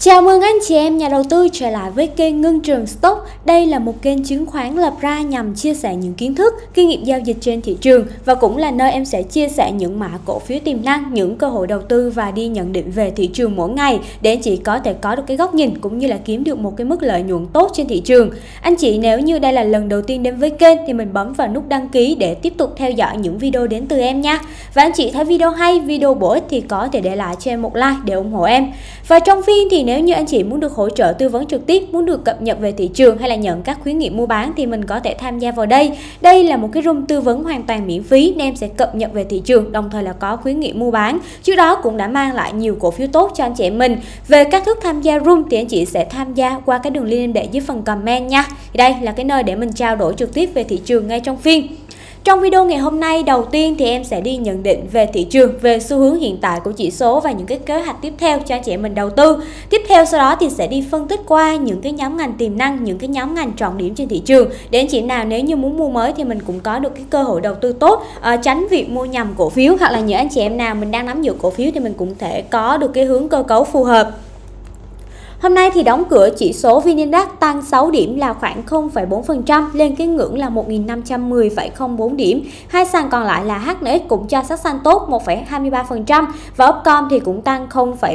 Chào mừng anh chị em nhà đầu tư trở lại với kênh Ngân Trường Stock. Đây là một kênh chứng khoán lập ra nhằm chia sẻ những kiến thức, kinh nghiệm giao dịch trên thị trường và cũng là nơi em sẽ chia sẻ những mã cổ phiếu tiềm năng, những cơ hội đầu tư và đi nhận định về thị trường mỗi ngày để anh chị có thể có được cái góc nhìn cũng như là kiếm được một cái mức lợi nhuận tốt trên thị trường. Anh chị nếu như đây là lần đầu tiên đến với kênh thì mình bấm vào nút đăng ký để tiếp tục theo dõi những video đến từ em nha. Và anh chị thấy video hay, video bổ ích thì có thể để lại cho em một like để ủng hộ em. Và trong phiên thì nếu như anh chị muốn được hỗ trợ tư vấn trực tiếp, muốn được cập nhật về thị trường hay là nhận các khuyến nghị mua bán thì mình có thể tham gia vào đây. Đây là một cái room tư vấn hoàn toàn miễn phí nên em sẽ cập nhật về thị trường, đồng thời là có khuyến nghị mua bán. Trước đó cũng đã mang lại nhiều cổ phiếu tốt cho anh chị em mình. Về cách thức tham gia room thì anh chị sẽ tham gia qua cái đường link để dưới phần comment nha. Đây là cái nơi để mình trao đổi trực tiếp về thị trường ngay trong phiên. Trong video ngày hôm nay, đầu tiên thì em sẽ đi nhận định về thị trường, về xu hướng hiện tại của chỉ số và những cái kế hoạch tiếp theo cho anh chị em mình đầu tư. Tiếp theo sau đó thì sẽ đi phân tích qua những cái nhóm ngành tiềm năng, những cái nhóm ngành trọng điểm trên thị trường để anh chị nào nếu như muốn mua mới thì mình cũng có được cái cơ hội đầu tư tốt, tránh việc mua nhầm cổ phiếu, hoặc là những anh chị em nào mình đang nắm giữ cổ phiếu thì mình cũng thể có được cái hướng cơ cấu phù hợp. Hôm nay thì đóng cửa chỉ số VN Index tăng 6 điểm là khoảng 0,4% lên cái ngưỡng là 1.510,04 điểm. Hai sàn còn lại là HNX cũng cho sắc xanh tốt 1,23% và Upcom thì cũng tăng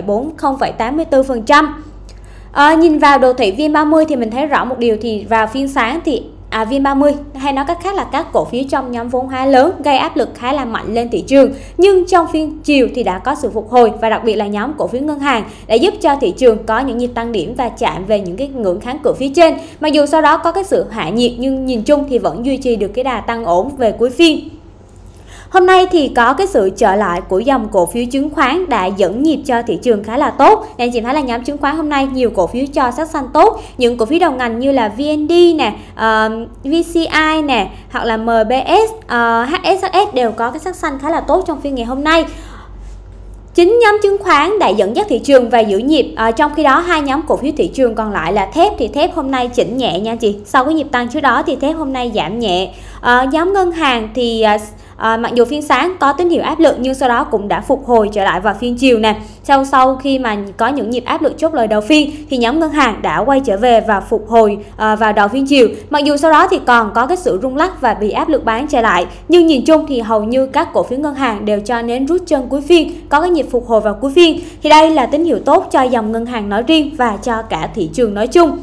0,84%. Nhìn vào đồ thị VN30 thì mình thấy rõ một điều thì vào phiên sáng thì VN30 hay nói cách khác là các cổ phiếu trong nhóm vốn hóa lớn gây áp lực khá là mạnh lên thị trường, nhưng trong phiên chiều thì đã có sự phục hồi và đặc biệt là nhóm cổ phiếu ngân hàng đã giúp cho thị trường có những nhịp tăng điểm và chạm về những cái ngưỡng kháng cự phía trên. Mặc dù sau đó có cái sự hạ nhiệt nhưng nhìn chung thì vẫn duy trì được cái đà tăng ổn về cuối phiên. Hôm nay thì có cái sự trở lại của dòng cổ phiếu chứng khoán đã dẫn nhịp cho thị trường khá là tốt. Nên chị thấy là nhóm chứng khoán hôm nay nhiều cổ phiếu cho sắc xanh tốt. Những cổ phiếu đầu ngành như là VND nè, VCI nè, hoặc là MBS, HSHS đều có cái sắc xanh khá là tốt trong phiên ngày hôm nay. Chính nhóm chứng khoán đã dẫn dắt thị trường và giữ nhịp, trong khi đó hai nhóm cổ phiếu thị trường còn lại là thép thì thép hôm nay chỉnh nhẹ nha chị. Sau cái nhịp tăng trước đó thì thép hôm nay giảm nhẹ. Nhóm ngân hàng thì mặc dù phiên sáng có tín hiệu áp lực nhưng sau đó cũng đã phục hồi trở lại vào phiên chiều nè. Sau khi mà có những nhịp áp lực chốt lời đầu phiên thì nhóm ngân hàng đã quay trở về và phục hồi vào đầu phiên chiều. Mặc dù sau đó thì còn có cái sự rung lắc và bị áp lực bán trở lại, nhưng nhìn chung thì hầu như các cổ phiếu ngân hàng đều cho nến rút chân cuối phiên, có cái nhịp phục hồi vào cuối phiên. Thì đây là tín hiệu tốt cho dòng ngân hàng nói riêng và cho cả thị trường nói chung.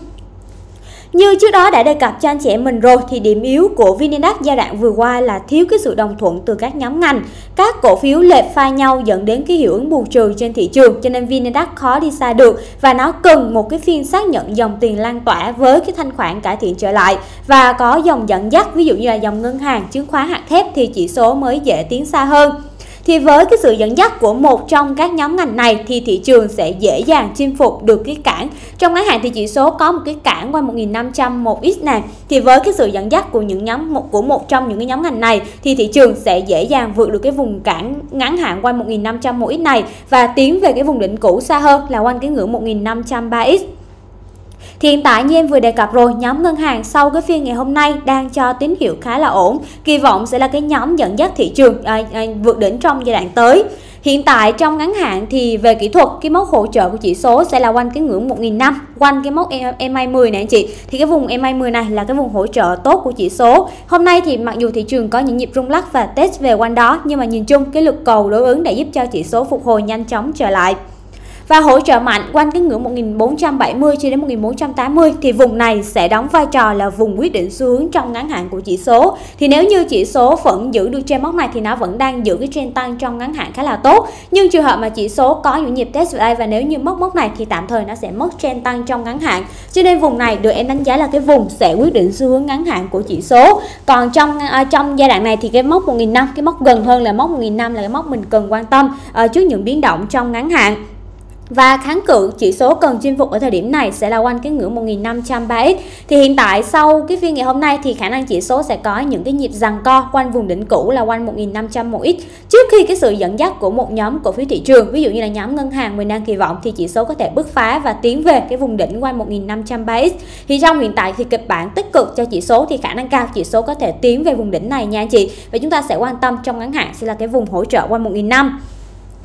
Như trước đó đã đề cập cho anh chị em mình rồi thì điểm yếu của VN Index giai đoạn vừa qua là thiếu cái sự đồng thuận từ các nhóm ngành. Các cổ phiếu lệch pha nhau dẫn đến cái hiệu ứng bù trừ trên thị trường, cho nên VN Index khó đi xa được và nó cần một cái phiên xác nhận dòng tiền lan tỏa với cái thanh khoản cải thiện trở lại và có dòng dẫn dắt, ví dụ như là dòng ngân hàng, chứng khoán, hạt thép thì chỉ số mới dễ tiến xa hơn. Thì với cái sự dẫn dắt của một trong các nhóm ngành này thì thị trường sẽ dễ dàng chinh phục được cái cản. Trong ngắn hạn thì chỉ số có một cái cản qua 1.500 một X này. Thì với cái sự dẫn dắt của một trong những cái nhóm ngành này thì thị trường sẽ dễ dàng vượt được cái vùng cản ngắn hạn quanh 1.500 một X này và tiến về cái vùng đỉnh cũ xa hơn là quanh cái ngưỡng 1.503X. Thì hiện tại như em vừa đề cập rồi, nhóm ngân hàng sau cái phiên ngày hôm nay đang cho tín hiệu khá là ổn, kỳ vọng sẽ là cái nhóm dẫn dắt thị trường vượt đỉnh trong giai đoạn tới. Hiện tại trong ngắn hạn thì về kỹ thuật cái mốc hỗ trợ của chỉ số sẽ là quanh cái ngưỡng 1.500, quanh cái mốc MA10 này anh chị. Thì cái vùng MA10 này là cái vùng hỗ trợ tốt của chỉ số. Hôm nay thì mặc dù thị trường có những nhịp rung lắc và test về quanh đó, nhưng mà nhìn chung cái lực cầu đối ứng đã giúp cho chỉ số phục hồi nhanh chóng trở lại. Và hỗ trợ mạnh quanh cái ngưỡng 1470 cho đến 1480 thì vùng này sẽ đóng vai trò là vùng quyết định xu hướng trong ngắn hạn của chỉ số. Thì nếu như chỉ số vẫn giữ được trend mốc này thì nó vẫn đang giữ cái trend tăng trong ngắn hạn khá là tốt. Nhưng trường hợp mà chỉ số có những nhịp test ở đây và nếu như mốc này thì tạm thời nó sẽ mất trend tăng trong ngắn hạn. Cho nên vùng này được em đánh giá là cái vùng sẽ quyết định xu hướng ngắn hạn của chỉ số. Còn trong giai đoạn này thì cái mốc 1.500, cái mốc gần hơn là mốc 1.500 là cái mốc mình cần quan tâm trước những biến động trong ngắn hạn. Và kháng cự chỉ số cần chinh phục ở thời điểm này sẽ là quanh cái ngưỡng 1.503X. Thì hiện tại sau cái phiên ngày hôm nay thì khả năng chỉ số sẽ có những cái nhịp giằng co quanh vùng đỉnh cũ là quanh 1.500 một X trước khi cái sự dẫn dắt của một nhóm cổ phiếu thị trường, ví dụ như là nhóm ngân hàng mình đang kỳ vọng thì chỉ số có thể bứt phá và tiến về cái vùng đỉnh quanh 1.503X. Thì trong hiện tại thì kịch bản tích cực cho chỉ số thì khả năng cao chỉ số có thể tiến về vùng đỉnh này nha anh chị. Và chúng ta sẽ quan tâm trong ngắn hạn sẽ là cái vùng hỗ trợ quanh 1.500.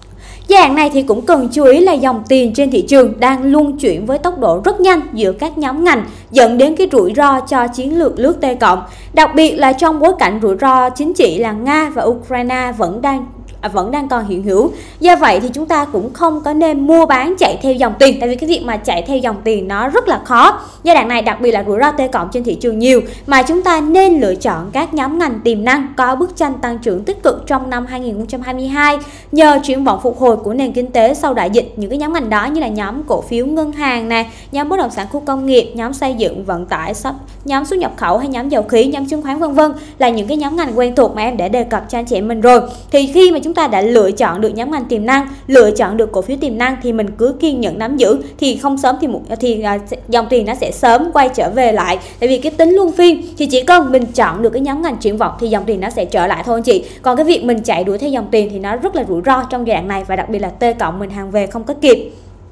Giai đoạn này thì cũng cần chú ý là dòng tiền trên thị trường đang luân chuyển với tốc độ rất nhanh giữa các nhóm ngành, dẫn đến cái rủi ro cho chiến lược lướt T cộng. Đặc biệt là trong bối cảnh rủi ro chính trị là Nga và Ukraine vẫn đang còn hiện hữu. Do vậy thì chúng ta cũng không có nên mua bán chạy theo dòng tiền, tại vì cái việc mà chạy theo dòng tiền nó rất là khó. Giai đoạn này đặc biệt là rủi ro T cộng trên thị trường nhiều, mà chúng ta nên lựa chọn các nhóm ngành tiềm năng có bức tranh tăng trưởng tích cực trong năm 2022 nhờ triển vọng phục hồi của nền kinh tế sau đại dịch. Những cái nhóm ngành đó như là nhóm cổ phiếu ngân hàng nè, nhóm bất động sản khu công nghiệp, nhóm xây dựng vận tải, nhóm xuất nhập khẩu hay nhóm dầu khí, nhóm chứng khoán vân vân là những cái nhóm ngành quen thuộc mà em đã đề cập cho anh chị em mình rồi. Thì khi mà chúng ta đã lựa chọn được nhóm ngành tiềm năng, lựa chọn được cổ phiếu tiềm năng thì mình cứ kiên nhẫn nắm giữ, thì không sớm thì dòng tiền nó sẽ sớm quay trở về lại. Tại vì cái tính luân phiên thì chỉ cần mình chọn được cái nhóm ngành triển vọng thì dòng tiền nó sẽ trở lại thôi anh chị. Còn cái việc mình chạy đuổi theo dòng tiền thì nó rất là rủi ro trong giai đoạn này, và đặc biệt là T cộng mình hàng về không có kịp.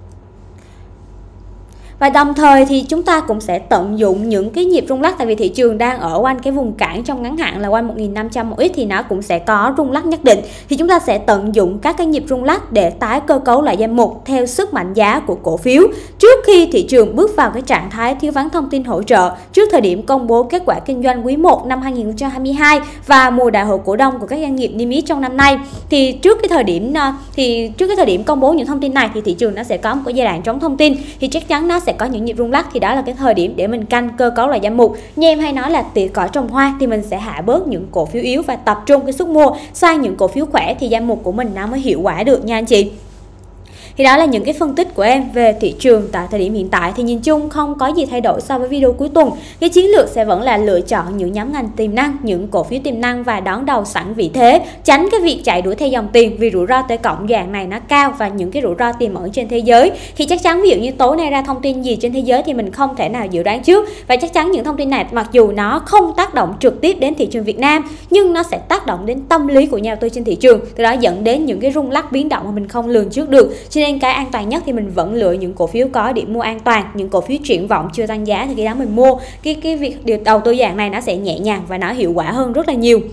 Và đồng thời thì chúng ta cũng sẽ tận dụng những cái nhịp rung lắc, tại vì thị trường đang ở quanh cái vùng cản trong ngắn hạn là quanh 1.500 một ít thì nó cũng sẽ có rung lắc nhất định. Thì chúng ta sẽ tận dụng các cái nhịp rung lắc để tái cơ cấu lại danh mục theo sức mạnh giá của cổ phiếu trước khi thị trường bước vào cái trạng thái thiếu vắng thông tin hỗ trợ trước thời điểm công bố kết quả kinh doanh quý 1 năm 2022 và mùa đại hội cổ đông của các doanh nghiệp niêm yết trong năm nay. Thì trước cái thời điểm công bố những thông tin này thì thị trường nó sẽ có một cái giai đoạn trống thông tin, thì chắc chắn nó sẽ có những nhịp rung lắc, thì đó là cái thời điểm để mình canh cơ cấu lại danh mục. Như em hay nói là tỉa cỏ trồng hoa, thì mình sẽ hạ bớt những cổ phiếu yếu và tập trung cái sức mua sang những cổ phiếu khỏe thì danh mục của mình nó mới hiệu quả được nha anh chị. Thì đó là những cái phân tích của em về thị trường tại thời điểm hiện tại. Thì nhìn chung không có gì thay đổi so với video cuối tuần. Cái chiến lược sẽ vẫn là lựa chọn những nhóm ngành tiềm năng, những cổ phiếu tiềm năng và đón đầu sẵn vị thế, tránh cái việc chạy đuổi theo dòng tiền, vì rủi ro T cộng dạng này nó cao và những cái rủi ro tiềm ẩn trên thế giới thì chắc chắn ví dụ như tối nay ra thông tin gì trên thế giới thì mình không thể nào dự đoán trước, và chắc chắn những thông tin này mặc dù nó không tác động trực tiếp đến thị trường Việt Nam nhưng nó sẽ tác động đến tâm lý của nhà đầu tư trên thị trường, từ đó dẫn đến những cái rung lắc biến động mà mình không lường trước được. Cho nên cái an toàn nhất thì mình vẫn lựa những cổ phiếu có điểm mua an toàn, những cổ phiếu triển vọng chưa tăng giá thì khi đó mình mua. Cái việc đầu tư dạng này nó sẽ nhẹ nhàng và nó hiệu quả hơn rất là nhiều.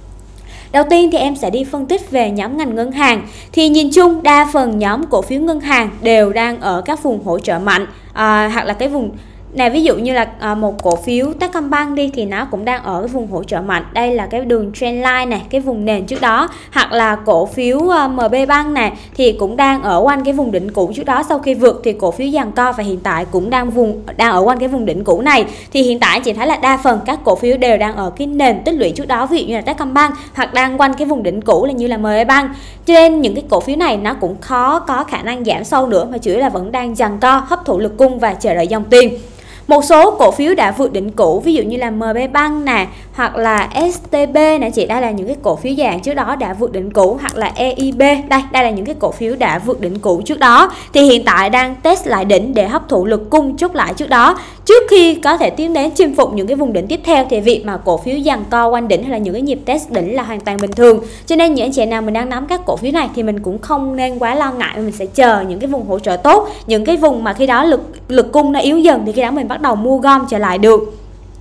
Đầu tiên thì em sẽ đi phân tích về nhóm ngành ngân hàng. Thì nhìn chung đa phần nhóm cổ phiếu ngân hàng đều đang ở các vùng hỗ trợ mạnh, hoặc là cái vùng này, ví dụ như là một cổ phiếu Techcombank đi thì nó cũng đang ở cái vùng hỗ trợ mạnh. Đây là cái đường trendline này, cái vùng nền trước đó. Hoặc là cổ phiếu MB Bank này thì cũng đang ở quanh cái vùng đỉnh cũ trước đó, sau khi vượt thì cổ phiếu giằng co và hiện tại cũng đang ở quanh cái vùng đỉnh cũ này. Thì hiện tại chị thấy là đa phần các cổ phiếu đều đang ở cái nền tích lũy trước đó, ví dụ như là Techcombank, hoặc đang quanh cái vùng đỉnh cũ là như là MB Bank. Cho nên những cái cổ phiếu này nó cũng khó có khả năng giảm sâu nữa, mà chủ yếu là vẫn đang giằng co, hấp thụ lực cung và chờ đợi dòng tiền. Một số cổ phiếu đã vượt đỉnh cũ, ví dụ như là MB Bank nè, hoặc là STB nè chị, đây là những cái cổ phiếu dạng trước đó đã vượt đỉnh cũ, hoặc là EIB, đây là những cái cổ phiếu đã vượt đỉnh cũ trước đó, thì hiện tại đang test lại đỉnh để hấp thụ lực cung chốt lại trước đó, trước khi có thể tiến đến chinh phục những cái vùng đỉnh tiếp theo. Thì việc mà cổ phiếu giằng co quanh đỉnh hay là những cái nhịp test đỉnh là hoàn toàn bình thường. Cho nên những anh chị nào mình đang nắm các cổ phiếu này thì mình cũng không nên quá lo ngại, mình sẽ chờ những cái vùng hỗ trợ tốt, những cái vùng mà khi đó lực cung nó yếu dần thì khi đó mình bắt đầu mua gom trở lại được.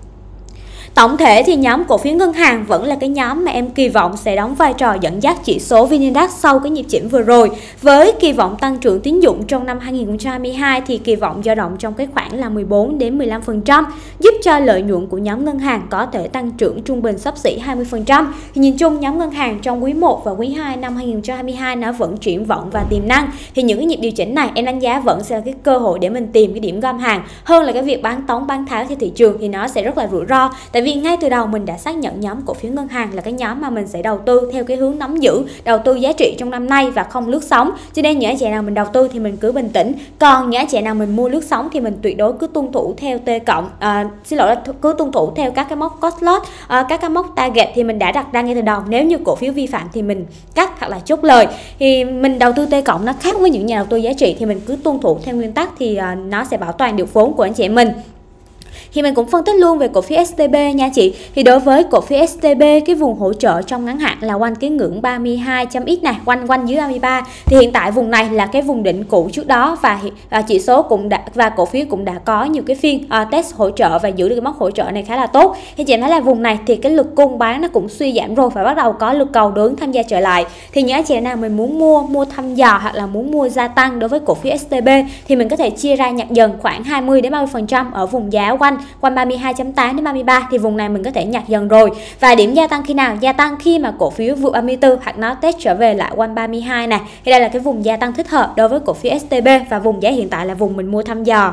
Tổng thể thì nhóm cổ phiếu ngân hàng vẫn là cái nhóm mà em kỳ vọng sẽ đóng vai trò dẫn dắt chỉ số VN Index sau cái nhịp chỉnh vừa rồi. Với kỳ vọng tăng trưởng tín dụng trong năm 2022 thì kỳ vọng dao động trong cái khoảng là 14 đến 15%, giúp cho lợi nhuận của nhóm ngân hàng có thể tăng trưởng trung bình xấp xỉ 20%. Thì nhìn chung nhóm ngân hàng trong quý 1 và quý 2 năm 2022 nó vẫn triển vọng và tiềm năng. Thì những cái nhịp điều chỉnh này em đánh giá vẫn sẽ là cái cơ hội để mình tìm cái điểm gom hàng, hơn là cái việc bán tống bán tháo theo thị trường thì nó sẽ rất là rủi ro. Tại vì ngay từ đầu mình đã xác nhận nhóm cổ phiếu ngân hàng là cái nhóm mà mình sẽ đầu tư theo cái hướng nắm giữ, đầu tư giá trị trong năm nay và không lướt sóng. Cho nên những anh chị nào mình đầu tư thì mình cứ bình tĩnh, còn những anh chị nào mình mua lướt sóng thì mình tuyệt đối cứ tuân thủ theo cứ tuân thủ theo các cái mốc cost loss, các cái mốc target thì mình đã đặt ra ngay từ đầu. Nếu như cổ phiếu vi phạm thì mình cắt hoặc là chốt lời. Thì mình đầu tư T cộng nó khác với những nhà đầu tư giá trị, thì mình cứ tuân thủ theo nguyên tắc thì nó sẽ bảo toàn được vốn của anh chị em mình. Thì mình cũng phân tích luôn về cổ phiếu STB nha chị. Thì đối với cổ phiếu STB, cái vùng hỗ trợ trong ngắn hạn là quanh cái ngưỡng 32.x này, quanh dưới 33. Thì hiện tại vùng này là cái vùng đỉnh cũ trước đó, và chỉ số cũng đã, và cổ phiếu cũng đã có nhiều cái phiên test hỗ trợ và giữ được cái mốc hỗ trợ này khá là tốt. Thì chị em thấy là vùng này thì cái lực cung bán nó cũng suy giảm rồi và bắt đầu có lực cầu đối ứng tham gia trở lại. Thì những anh chị nào mình muốn mua thăm dò hoặc là muốn mua gia tăng đối với cổ phiếu STB thì mình có thể chia ra nhặt dần khoảng 20 đến 30% ở vùng giá quanh 32.8 đến 33, thì vùng này mình có thể nhặt dần rồi. Và điểm gia tăng khi nào? Gia tăng khi mà cổ phiếu vượt 34 hoặc nó test trở về lại quanh 32 này. Thì đây là cái vùng gia tăng thích hợp đối với cổ phiếu STB, và vùng giá hiện tại là vùng mình mua thăm dò.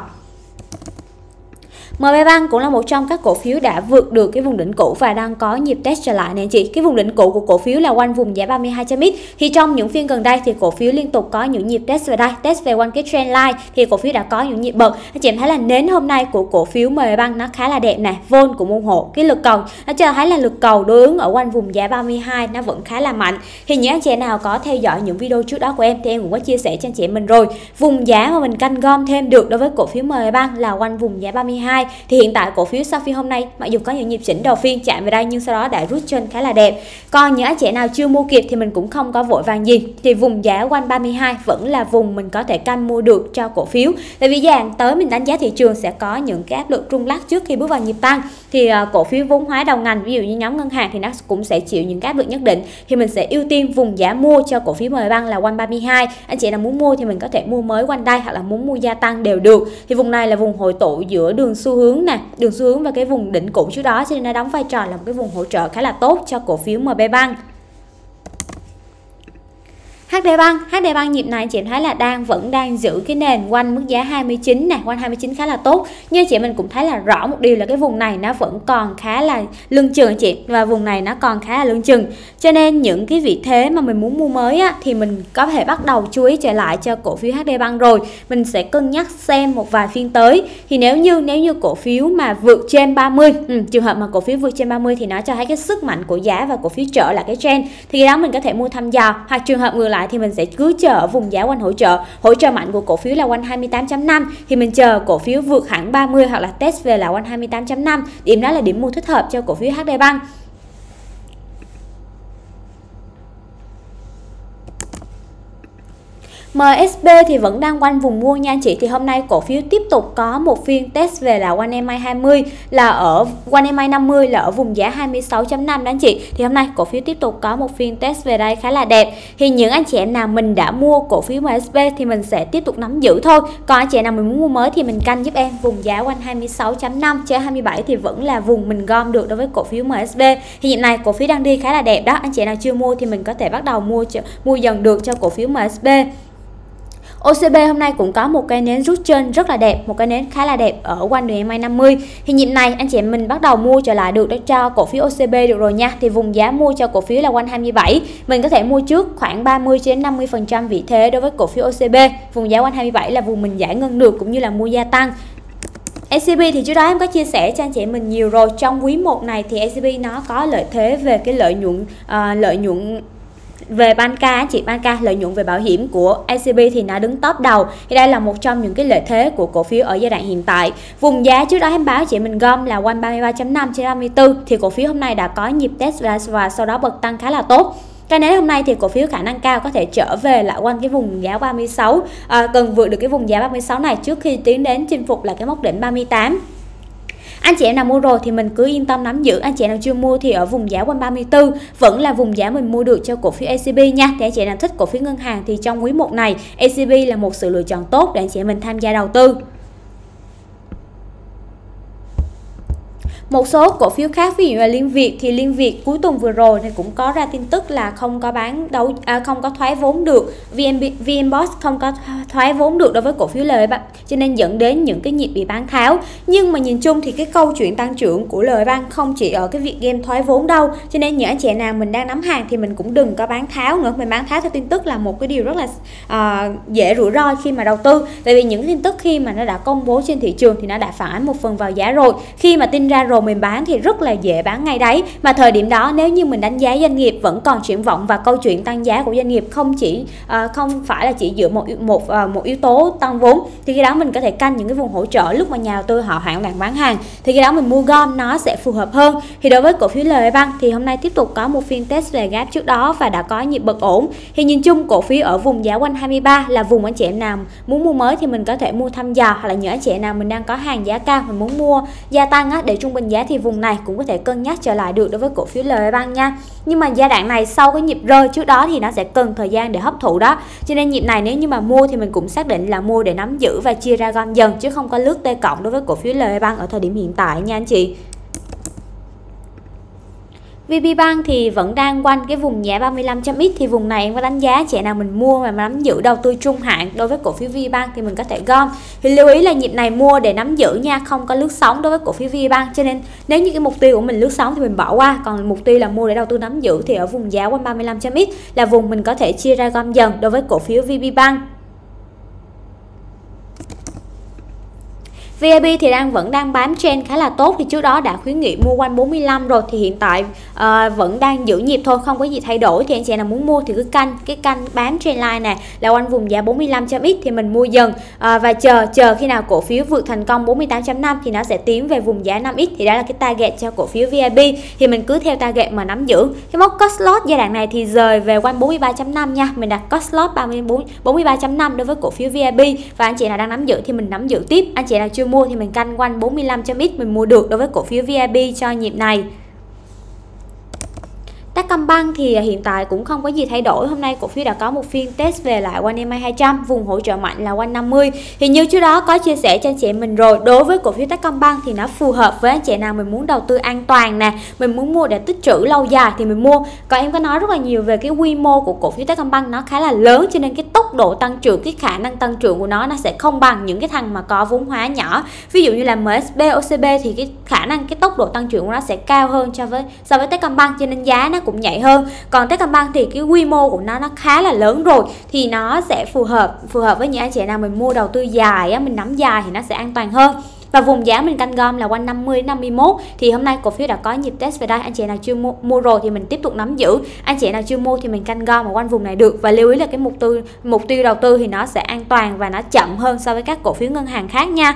MB Bank cũng là một trong các cổ phiếu đã vượt được cái vùng đỉnh cũ và đang có nhịp test trở lại nè chị. Cái vùng đỉnh cũ của cổ phiếu là quanh vùng giá 32.x. Thì trong những phiên gần đây thì cổ phiếu liên tục có những nhịp test về đây, test về quanh cái trendline, thì cổ phiếu đã có những nhịp bật. Chị em thấy là nến hôm nay của cổ phiếu MB Bank nó khá là đẹp nè, Vol cũng ủng hộ cái lực cầu. Nó cho thấy là lực cầu đối ứng ở quanh vùng giá 32 nó vẫn khá là mạnh. Thì những anh chị nào có theo dõi những video trước đó của em thì em cũng có chia sẻ cho anh chị mình rồi. Vùng giá mà mình canh gom thêm được đối với cổ phiếu MB Bank là quanh vùng giá 32. Thì hiện tại cổ phiếu sau phiên hôm nay mặc dù có những nhịp chỉnh đầu phiên chạm về đây nhưng sau đó đã rút chân khá là đẹp. Còn những anh chị nào chưa mua kịp thì mình cũng không có vội vàng gì. Thì vùng giá quanh 32 vẫn là vùng mình có thể canh mua được cho cổ phiếu. Tại vì giai đoạn tới mình đánh giá thị trường sẽ có những cái áp lực rung lắc trước khi bước vào nhịp tăng. Thì cổ phiếu vốn hóa đầu ngành ví dụ như nhóm ngân hàng thì nó cũng sẽ chịu những cái áp lực nhất định. Thì mình sẽ ưu tiên vùng giá mua cho cổ phiếu MB Bank là quanh 32. Anh chị nào muốn mua thì mình có thể mua mới quanh đây hoặc là muốn mua gia tăng đều được. Thì vùng này là vùng hội tụ giữa đường xu hướng nè, đường xu hướng và cái vùng đỉnh cũ trước đó, cho nên nó đóng vai trò là một cái vùng hỗ trợ khá là tốt cho cổ phiếu MB Bank. HD Bank nhịp này chị thấy là vẫn đang giữ cái nền quanh mức giá 29 nè, quanh 29 khá là tốt. Nhưng chị mình cũng thấy là rõ một điều là cái vùng này nó vẫn còn khá là lưng chừng chị, và vùng này nó còn khá là lưng chừng. Cho nên những cái vị thế mà mình muốn mua mới á, thì mình có thể bắt đầu chú ý trở lại cho cổ phiếu HD Bank rồi. Mình sẽ cân nhắc xem một vài phiên tới. Thì nếu như cổ phiếu mà vượt trên 30, trường hợp mà cổ phiếu vượt trên 30 thì nó cho thấy cái sức mạnh của giá và cổ phiếu trở lại cái trend. Thì cái đó mình có thể mua thăm dò, hoặc trường hợp ngược lại thì mình sẽ cứ chờ ở vùng giá quanh hỗ trợ mạnh của cổ phiếu là quanh 28.5, thì mình chờ cổ phiếu vượt hẳn 30 hoặc là test về là quanh 28.5. Điểm đó là điểm mua thích hợp cho cổ phiếu HD Bank. MSB thì vẫn đang quanh vùng mua nha anh chị. Thì hôm nay cổ phiếu tiếp tục có một phiên test về là quanh MA 20 là ở quanh MA 50 là ở vùng giá 26.5 đó anh chị. Thì hôm nay cổ phiếu tiếp tục có một phiên test về đây khá là đẹp. Thì những anh chị em nào mình đã mua cổ phiếu MSB thì mình sẽ tiếp tục nắm giữ thôi. Còn anh chị em nào mình muốn mua mới thì mình canh giúp em vùng giá quanh 26.5 cho 27 thì vẫn là vùng mình gom được đối với cổ phiếu MSB. Thì hiện nay cổ phiếu đang đi khá là đẹp đó. Anh chị nào chưa mua thì mình có thể bắt đầu mua dần được cho cổ phiếu MSB. OCB hôm nay cũng có một cái nến rút chân rất là đẹp, một cái nến khá là đẹp ở quanh đường MA 50. Thì nhịp này anh chị em mình bắt đầu mua trở lại được cho cổ phiếu OCB được rồi nha. Thì vùng giá mua cho cổ phiếu là quanh 27. Mình có thể mua trước khoảng 30 đến 50% vị thế đối với cổ phiếu OCB. Vùng giá quanh 27 là vùng mình giải ngân được cũng như là mua gia tăng. ACB thì trước đó em có chia sẻ cho anh chị mình nhiều rồi. Trong quý 1 này thì ACB nó có lợi thế về cái lợi nhuận về banca, chị banca lợi nhuận về bảo hiểm của ACB thì nó đứng top đầu. Thì đây là một trong những cái lợi thế của cổ phiếu ở giai đoạn hiện tại. Vùng giá trước đó em báo chị mình gom là quanh 33.5 trên 34 thì cổ phiếu hôm nay đã có nhịp test và sau đó bật tăng khá là tốt. Cái nến hôm nay thì cổ phiếu khả năng cao có thể trở về lại quanh cái vùng giá 36, cần vượt được cái vùng giá 36 này trước khi tiến đến chinh phục là cái mốc đỉnh 38. Anh chị em nào mua rồi thì mình cứ yên tâm nắm giữ. Anh chị em nào chưa mua thì ở vùng giá quanh 34 vẫn là vùng giá mình mua được cho cổ phiếu ACB nha. Thì anh chị em nào thích cổ phiếu ngân hàng thì trong quý 1 này ACB là một sự lựa chọn tốt để anh chị em mình tham gia đầu tư. Một số cổ phiếu khác ví dụ là Liên Việt thì Liên Việt cuối tuần vừa rồi thì cũng có ra tin tức là không có thoái vốn được, VNBOS không có thoái vốn được đối với cổ phiếu LB, cho nên dẫn đến những cái nhịp bị bán tháo. Nhưng mà nhìn chung thì cái câu chuyện tăng trưởng của LB không chỉ ở cái việc game thoái vốn đâu, cho nên những anh chị nào mình đang nắm hàng thì mình cũng đừng có bán tháo nữa. Mình bán tháo theo tin tức là một cái điều rất là dễ rủi ro khi mà đầu tư, tại vì những tin tức khi mà nó đã công bố trên thị trường thì nó đã phản ánh một phần vào giá rồi. Khi mà tin ra rồi mình bán thì rất là dễ bán ngay đấy. Mà thời điểm đó nếu như mình đánh giá doanh nghiệp vẫn còn triển vọng và câu chuyện tăng giá của doanh nghiệp không phải là chỉ dựa một yếu tố tăng vốn, thì khi đó mình có thể canh những cái vùng hỗ trợ lúc mà nhà đầu tư họ hoảng loạn bán hàng, thì khi đó mình mua gom nó sẽ phù hợp hơn. Thì đối với cổ phiếu LB thì hôm nay tiếp tục có một phiên test về gap trước đó và đã có nhịp bật ổn. Thì nhìn chung cổ phiếu ở vùng giá quanh 23 là vùng anh chị em nào muốn mua mới thì mình có thể mua thăm dò, hoặc là những anh chị em nào mình đang có hàng giá cao mình muốn mua gia tăng để trung bình giá thì vùng này cũng có thể cân nhắc trở lại được đối với cổ phiếu LB nha. Nhưng mà giai đoạn này sau cái nhịp rơi trước đó thì nó sẽ cần thời gian để hấp thụ đó, cho nên nhịp này nếu như mà mua thì mình cũng xác định là mua để nắm giữ và chia ra gom dần, chứ không có lướt T cộng đối với cổ phiếu LB ở thời điểm hiện tại nha anh chị. VPBank thì vẫn đang quanh cái vùng giá 35.x, thì vùng này em có đánh giá chị nào mình mua mà nắm giữ đầu tư trung hạn đối với cổ phiếu VPBank thì mình có thể gom. Thì lưu ý là nhịp này mua để nắm giữ nha, không có lướt sóng đối với cổ phiếu VPBank, cho nên nếu như cái mục tiêu của mình lướt sóng thì mình bỏ qua, còn mục tiêu là mua để đầu tư nắm giữ thì ở vùng giá quanh 35.x là vùng mình có thể chia ra gom dần đối với cổ phiếu VPBank. VIB thì vẫn đang bám trend khá là tốt, thì trước đó đã khuyến nghị mua quanh 45 rồi, thì hiện tại vẫn đang giữ nhịp thôi, không có gì thay đổi. Thì anh chị nào muốn mua thì cứ canh cái canh bám trendline này là quanh vùng giá 45.x thì mình mua dần, và chờ khi nào cổ phiếu vượt thành công 48.5 thì nó sẽ tiến về vùng giá 5x, thì đó là cái target cho cổ phiếu VIB, thì mình cứ theo target mà nắm giữ. Cái mốc cost loss giai đoạn này thì rời về quanh 43.5 nha, mình đặt cost loss 43.5 đối với cổ phiếu VIB, và anh chị nào đang nắm giữ thì mình nắm giữ tiếp, anh chị nào chưa mua thì mình canh quanh 45.x mình mua được đối với cổ phiếu VIB cho nhịp này. Techcombank thì hiện tại cũng không có gì thay đổi, hôm nay cổ phiếu đã có một phiên test về lại quanh MA 200, vùng hỗ trợ mạnh là quanh 50. Thì như trước đó có chia sẻ cho anh chị em mình rồi, đối với cổ phiếu Techcombank thì nó phù hợp với anh chị nào mình muốn đầu tư an toàn nè, mình muốn mua để tích trữ lâu dài thì mình mua. Còn em có nói rất là nhiều về cái quy mô của cổ phiếu Techcombank nó khá là lớn, cho nên cái tốc độ tăng trưởng, cái khả năng tăng trưởng của nó sẽ không bằng những cái thằng mà có vốn hóa nhỏ. Ví dụ như là MSB, OCB thì cái khả năng cái tốc độ tăng trưởng của nó sẽ cao hơn so với Techcombank, cho nên giá nó cũng nhạy hơn. Còn Techcombank thì cái quy mô của nó khá là lớn rồi, thì nó sẽ phù hợp với những anh chị nào mình mua đầu tư dài mình nắm dài thì nó sẽ an toàn hơn. Và vùng giá mình canh gom là quanh 50 đến 51, thì hôm nay cổ phiếu đã có nhịp test về đây. Anh chị nào chưa mua rồi thì mình tiếp tục nắm giữ, anh chị nào chưa mua thì mình canh gom ở quanh vùng này được. Và lưu ý là cái mục tiêu đầu tư thì nó sẽ an toàn và nó chậm hơn so với các cổ phiếu ngân hàng khác nha.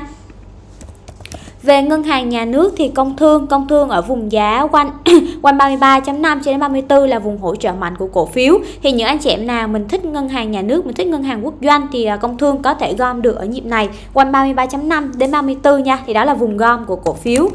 Về ngân hàng nhà nước thì công thương ở vùng giá quanh 33.5 cho đến 34 là vùng hỗ trợ mạnh của cổ phiếu. Thì những anh chị em nào mình thích ngân hàng nhà nước, mình thích ngân hàng quốc doanh thì công thương có thể gom được ở nhịp này quanh 33.5 đến 34 nha, thì đó là vùng gom của cổ phiếu.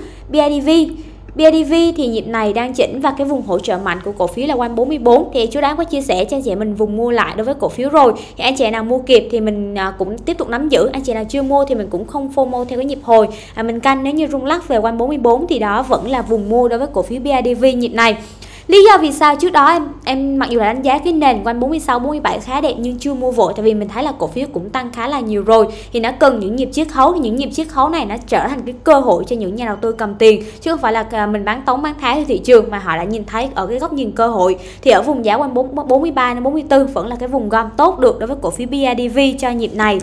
BIDV thì nhịp này đang chỉnh và cái vùng hỗ trợ mạnh của cổ phiếu là quanh 44, thì chú đáng có chia sẻ cho anh chị mình vùng mua lại đối với cổ phiếu rồi. Thì anh chị nào mua kịp thì mình cũng tiếp tục nắm giữ, anh chị nào chưa mua thì mình cũng không FOMO theo cái nhịp hồi, mình canh nếu như rung lắc về quanh 44 thì đó vẫn là vùng mua đối với cổ phiếu BIDV nhịp này. Lý do vì sao trước đó em mặc dù là đánh giá cái nền quanh 46 47 khá đẹp nhưng chưa mua vội, tại vì mình thấy là cổ phiếu cũng tăng khá là nhiều rồi, thì nó cần những nhịp chiết khấu, thì những nhịp chiết khấu này nó trở thành cái cơ hội cho những nhà đầu tư cầm tiền, chứ không phải là mình bán tống bán thái theo thị trường, mà họ đã nhìn thấy ở cái góc nhìn cơ hội. Thì ở vùng giá quanh 43 đến 44 vẫn là cái vùng gom tốt được đối với cổ phiếu BIDV cho nhịp này.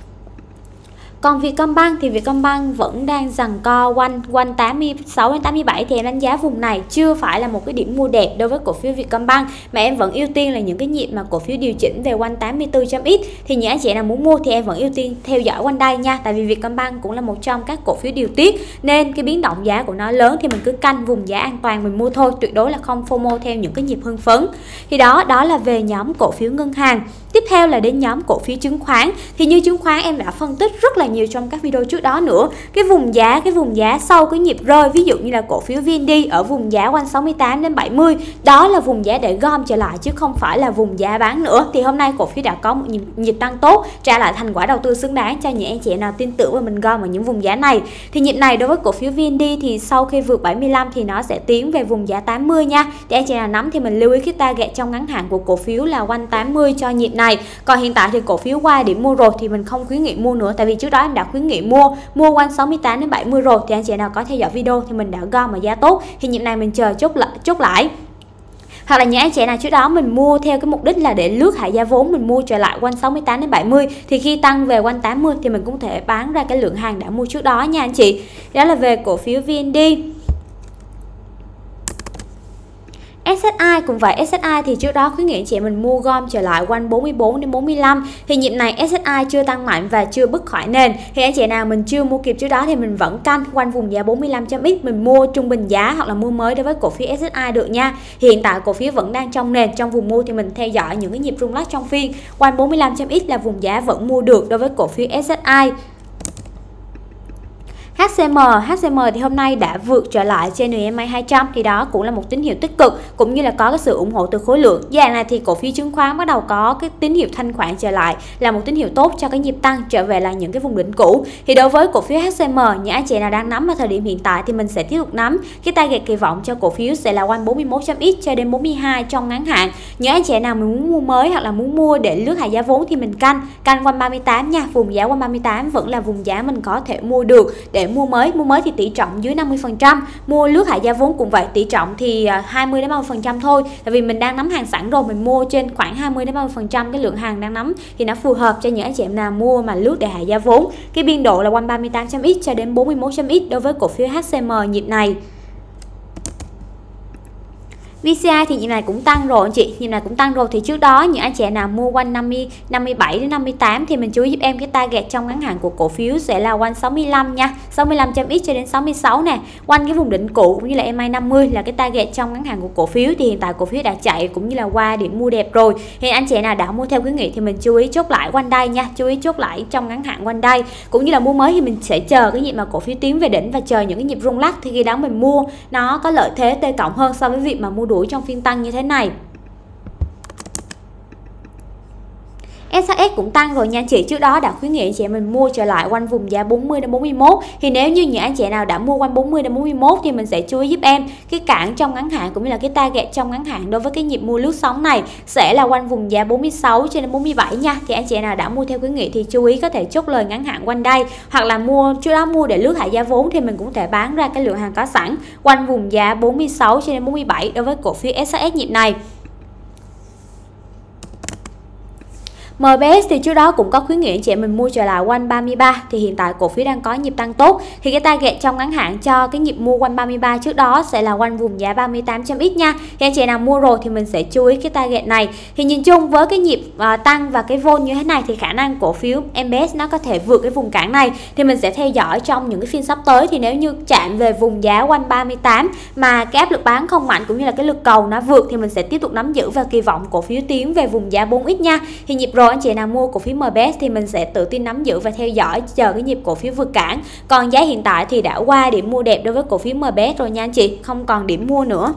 Còn Vietcombank thì Vietcombank vẫn đang giằng co quanh 86 đến 87, thì em đánh giá vùng này chưa phải là một cái điểm mua đẹp đối với cổ phiếu Vietcombank, mà em vẫn ưu tiên là những cái nhịp mà cổ phiếu điều chỉnh về quanh 84.x. Thì những anh chị nào muốn mua thì em vẫn ưu tiên theo dõi quanh đây nha, tại vì Vietcombank cũng là một trong các cổ phiếu điều tiết nên cái biến động giá của nó lớn, thì mình cứ canh vùng giá an toàn mình mua thôi, tuyệt đối là không FOMO theo những cái nhịp hưng phấn. Thì đó là về nhóm cổ phiếu ngân hàng. Tiếp theo là đến nhóm cổ phiếu chứng khoán. Thì như chứng khoán em đã phân tích rất là nhiều trong các video trước đó nữa. Cái vùng giá sau cái nhịp rơi, ví dụ như là cổ phiếu VND ở vùng giá quanh 68 đến 70, đó là vùng giá để gom trở lại chứ không phải là vùng giá bán nữa. Thì hôm nay cổ phiếu đã có một nhịp tăng tốt, trả lại thành quả đầu tư xứng đáng cho những anh chị nào tin tưởng và mình gom ở những vùng giá này. Thì nhịp này đối với cổ phiếu VND thì sau khi vượt 75 thì nó sẽ tiến về vùng giá 80 nha. Thì anh chị nào nắm thì mình lưu ý cái target trong ngắn hạn của cổ phiếu là quanh 80 cho nhịp này. Còn hiện tại thì cổ phiếu qua điểm mua rồi thì mình không khuyến nghị mua nữa, tại vì trước đó em đã khuyến nghị mua quanh 68 đến 70 rồi. Thì anh chị nào có theo dõi video thì mình đã gom ở giá tốt, thì nhịp này mình chờ chốt lãi. Hoặc là những anh chị nào trước đó mình mua theo cái mục đích là để lướt hạ giá vốn, mình mua trở lại quanh 68 đến 70, thì khi tăng về quanh 80 thì mình cũng thể bán ra cái lượng hàng đã mua trước đó nha anh chị. Đó là về cổ phiếu VND. SSI cũng vậy, SSI thì trước đó khuyến nghị chị mình mua gom trở lại quanh 44 đến 45, thì nhịp này SSI chưa tăng mạnh và chưa bứt khỏi nền, thì anh chị nào mình chưa mua kịp trước đó thì mình vẫn canh quanh vùng giá 45.x, mình mua trung bình giá hoặc là mua mới đối với cổ phiếu SSI được nha. Hiện tại cổ phiếu vẫn đang trong nền, trong vùng mua thì mình theo dõi những cái nhịp rung lắc trong phiên, quanh 45.x là vùng giá vẫn mua được đối với cổ phiếu SSI. HCM thì hôm nay đã vượt trở lại trên EMA 200, thì đó cũng là một tín hiệu tích cực, cũng như là có cái sự ủng hộ từ khối lượng. Giai đoạn này thì cổ phiếu chứng khoán bắt đầu có cái tín hiệu thanh khoản trở lại, là một tín hiệu tốt cho cái nhịp tăng trở về lại những cái vùng đỉnh cũ. Thì đối với cổ phiếu HCM, những anh chị nào đang nắm ở thời điểm hiện tại thì mình sẽ tiếp tục nắm. Cái target kỳ vọng cho cổ phiếu sẽ là quanh 41.x cho đến 42 trong ngắn hạn. Những anh chị nào mình muốn mua mới hoặc là muốn mua để lướt hạ giá vốn thì mình canh quanh 38 nha. Vùng giá quanh 38 vẫn là vùng giá mình có thể mua được để mua mới thì tỷ trọng dưới 50%, mua lướt hạ giá vốn cũng vậy, tỷ trọng thì 20 đến 30% thôi, tại vì mình đang nắm hàng sẵn rồi, mình mua trên khoảng 20 đến 30% cái lượng hàng đang nắm thì nó phù hợp cho những anh chị em nào mua mà lướt để hạ giá vốn. Cái biên độ là quanh 38.x cho đến 41.x đối với cổ phiếu HCM nhịp này. VCI thì nhịp này cũng tăng rồi anh chị, nhịp này cũng tăng rồi, thì trước đó những anh chị nào mua quanh 57 đến 58 thì mình chú ý giúp em cái target trong ngắn hạn của cổ phiếu sẽ là quanh 65 nha, 65.x cho đến 66 nè, quanh cái vùng đỉnh cũ cũng như là MA 50 là cái target trong ngắn hạn của cổ phiếu. Thì hiện tại cổ phiếu đã chạy cũng như là qua điểm mua đẹp rồi, thì anh chị nào đã mua theo khuyến nghị thì mình chú ý chốt lại quanh đây nha, chú ý chốt lại trong ngắn hạn quanh đây, cũng như là mua mới thì mình sẽ chờ cái nhịp mà cổ phiếu tiến về đỉnh và chờ những cái nhịp rung lắc, thì khi đó mình mua nó có lợi thế T cộng hơn so với việc mà mua đuổi trong phiên tăng như thế này. SAS cũng tăng rồi nha anh chị, trước đó đã khuyến nghị anh chị mình mua trở lại quanh vùng giá 40 đến 41, thì nếu như những anh chị nào đã mua quanh 40 đến 41 thì mình sẽ chú ý giúp em cái cản trong ngắn hạn cũng như là cái target trong ngắn hạn đối với cái nhịp mua lướt sóng này sẽ là quanh vùng giá 46 cho đến 47 nha. Thì anh chị nào đã mua theo khuyến nghị thì chú ý có thể chốt lời ngắn hạn quanh đây, hoặc là mua trước đó mua để lướt hạ giá vốn thì mình cũng thể bán ra cái lượng hàng có sẵn quanh vùng giá 46 cho đến 47 đối với cổ phiếu SAS nhịp này. MBS thì trước đó cũng có khuyến nghị anh chị mình mua trở lại quanh 33, thì hiện tại cổ phiếu đang có nhịp tăng tốt, thì cái target trong ngắn hạn cho cái nhịp mua quanh 33 trước đó sẽ là quanh vùng giá 38.x nha. Thì anh chị nào mua rồi thì mình sẽ chú ý cái target này. Thì nhìn chung với cái nhịp tăng và cái vol như thế này thì khả năng cổ phiếu MBS nó có thể vượt cái vùng cản này, thì mình sẽ theo dõi trong những cái phiên sắp tới. Thì nếu như chạm về vùng giá quanh 38 mà cái áp lực bán không mạnh cũng như là cái lực cầu nó vượt thì mình sẽ tiếp tục nắm giữ và kỳ vọng cổ phiếu tiến về vùng giá 4x nha. Thì nhịp rồi anh chị nào mua cổ phiếu MBS thì mình sẽ tự tin nắm giữ và theo dõi chờ cái nhịp cổ phiếu vượt cản. Còn giá hiện tại thì đã qua điểm mua đẹp đối với cổ phiếu MBS rồi nha anh chị, không còn điểm mua nữa.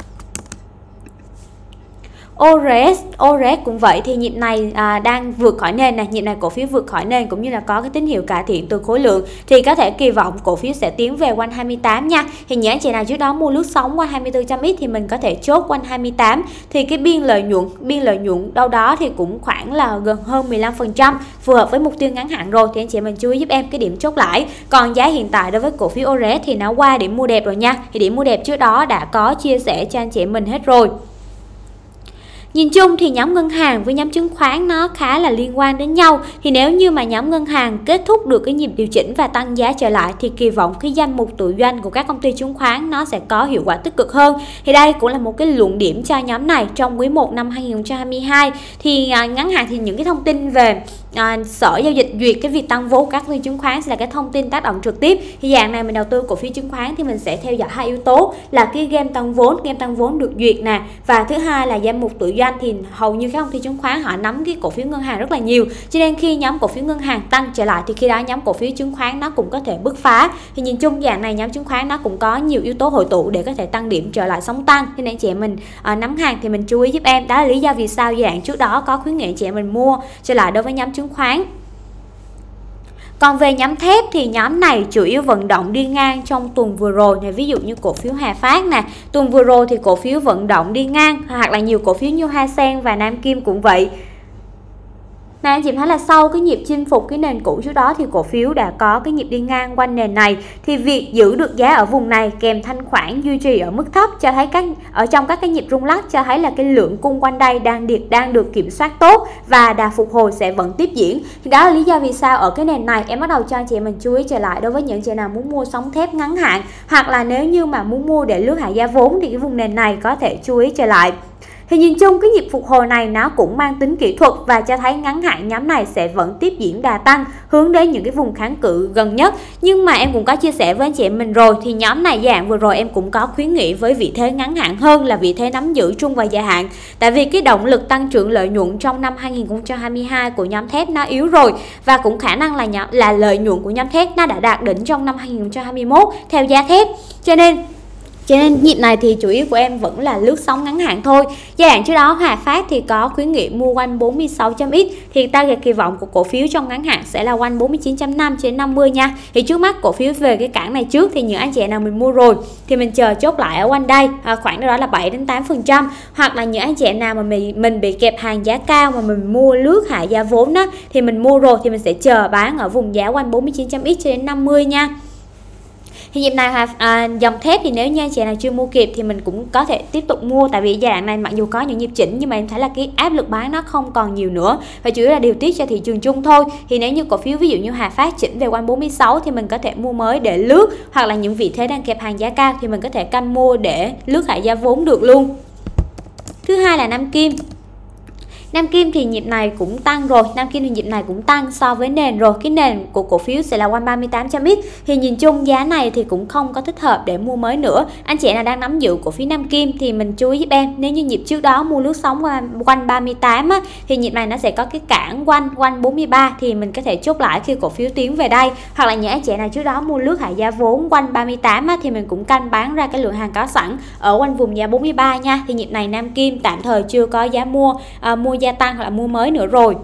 ORS cũng vậy, thì nhịp này đang vượt khỏi nền này, nhịp này cổ phiếu vượt khỏi nền cũng như là có cái tín hiệu cải thiện từ khối lượng, thì có thể kỳ vọng cổ phiếu sẽ tiến về quanh 28 nha. Thì những anh chị nào trước đó mua lướt sóng qua 24.x thì mình có thể chốt quanh 28, thì cái biên lợi nhuận đâu đó thì cũng khoảng là gần hơn 15%, phù hợp với mục tiêu ngắn hạn rồi, thì anh chị mình chú ý giúp em cái điểm chốt lãi. Còn giá hiện tại đối với cổ phiếu ORS thì nó qua điểm mua đẹp rồi nha, thì điểm mua đẹp trước đó đã có chia sẻ cho anh chị mình hết rồi. Nhìn chung thì nhóm ngân hàng với nhóm chứng khoán nó khá là liên quan đến nhau, thì nếu như mà nhóm ngân hàng kết thúc được cái nhịp điều chỉnh và tăng giá trở lại thì kỳ vọng cái danh mục tự doanh của các công ty chứng khoán nó sẽ có hiệu quả tích cực hơn. Thì đây cũng là một cái luận điểm cho nhóm này trong quý 1 năm 2022. Thì ngắn hạn thì những cái thông tin về Sở Giao dịch duyệt cái việc tăng vốn của các công ty chứng khoán sẽ là cái thông tin tác động trực tiếp. Thì dạng này mình đầu tư cổ phiếu chứng khoán thì mình sẽ theo dõi hai yếu tố là cái game tăng vốn được duyệt nè, và thứ hai là danh mục tự doanh. Thì hầu như các công ty chứng khoán họ nắm cái cổ phiếu ngân hàng rất là nhiều, cho nên khi nhóm cổ phiếu ngân hàng tăng trở lại thì khi đó nhóm cổ phiếu chứng khoán nó cũng có thể bứt phá. Thì nhìn chung dạng này nhóm chứng khoán nó cũng có nhiều yếu tố hội tụ để có thể tăng điểm trở lại sóng tăng, cho nên chị mình nắm hàng thì mình chú ý giúp em. Đó là lý do vì sao giai đoạn trước đó có khuyến nghị chị mình mua trở lại đối với nhóm chứng khoán. Còn về nhóm thép thì nhóm này chủ yếu vận động đi ngang trong tuần vừa rồi này, ví dụ như cổ phiếu Hà Phát nè, tuần vừa rồi thì cổ phiếu vận động đi ngang, hoặc là nhiều cổ phiếu như Hoa Sen và Nam Kim cũng vậy. Này anh chị thấy là sau cái nhịp chinh phục cái nền cũ trước đó thì cổ phiếu đã có cái nhịp đi ngang quanh nền này, thì việc giữ được giá ở vùng này kèm thanh khoản duy trì ở mức thấp cho thấy ở trong các cái nhịp rung lắc cho thấy là cái lượng cung quanh đây đang được kiểm soát tốt và đà phục hồi sẽ vẫn tiếp diễn. Thì đó là lý do vì sao ở cái nền này em bắt đầu cho anh chị mình chú ý trở lại. Đối với những chị nào muốn mua sóng thép ngắn hạn, hoặc là nếu như mà muốn mua để lướt hạ giá vốn thì cái vùng nền này có thể chú ý trở lại. Thì nhìn chung cái nhịp phục hồi này nó cũng mang tính kỹ thuật và cho thấy ngắn hạn nhóm này sẽ vẫn tiếp diễn đà tăng hướng đến những cái vùng kháng cự gần nhất. Nhưng mà em cũng có chia sẻ với anh chị em mình rồi, thì nhóm này dạng vừa rồi em cũng có khuyến nghị với vị thế ngắn hạn hơn là vị thế nắm giữ trung và dài hạn. Tại vì cái động lực tăng trưởng lợi nhuận trong năm 2022 của nhóm thép nó yếu rồi, và cũng khả năng là lợi nhuận của nhóm thép nó đã đạt đỉnh trong năm 2021 theo giá thép. Cho nên nhịp này thì chủ yếu của em vẫn là lướt sóng ngắn hạn thôi. Giai đoạn trước đó Hòa Phát thì có khuyến nghị mua quanh 46.x, thì target kỳ vọng của cổ phiếu trong ngắn hạn sẽ là quanh 49.5 đến 50 nha. Thì trước mắt cổ phiếu về cái cản này trước, thì những anh chị nào mình mua rồi thì mình chờ chốt lại ở quanh đây, khoảng đó là 7 đến 8%. Hoặc là những anh chị nào mà mình bị kẹp hàng giá cao mà mình mua lướt hạ giá vốn đó, thì mình mua rồi thì mình sẽ chờ bán ở vùng giá quanh 49.x cho đến 50 nha. Thì dịp này dòng thép thì nếu như anh chị nào chưa mua kịp thì mình cũng có thể tiếp tục mua, tại vì giai đoạn này mặc dù có những nhịp chỉnh nhưng mà em thấy là cái áp lực bán nó không còn nhiều nữa, và chủ yếu là điều tiết cho thị trường chung thôi. Thì nếu như cổ phiếu ví dụ như Hòa Phát chỉnh về quanh 46 thì mình có thể mua mới để lướt, hoặc là những vị thế đang kẹp hàng giá cao thì mình có thể canh mua để lướt hạ giá vốn được luôn. Thứ hai là Nam Kim. Nam Kim thì nhịp này cũng tăng rồi, Nam Kim thì nhịp này cũng tăng so với nền rồi. Cái nền của cổ phiếu sẽ là quanh 38.x, thì nhìn chung giá này thì cũng không có thích hợp để mua mới nữa. Anh chị nào đang nắm giữ cổ phiếu Nam Kim thì mình chú ý giúp em, nếu như nhịp trước đó mua lướt sóng quanh 38 á, thì nhịp này nó sẽ có cái cản quanh 43, thì mình có thể chốt lại khi cổ phiếu tiến về đây. Hoặc là những anh chị nào trước đó mua lướt hạ giá vốn quanh 38 á, thì mình cũng canh bán ra cái lượng hàng có sẵn ở quanh vùng giá 43 nha. Thì nhịp này Nam Kim tạm thời chưa có giá mua gia tăng hoặc là mua mới nữa rồi.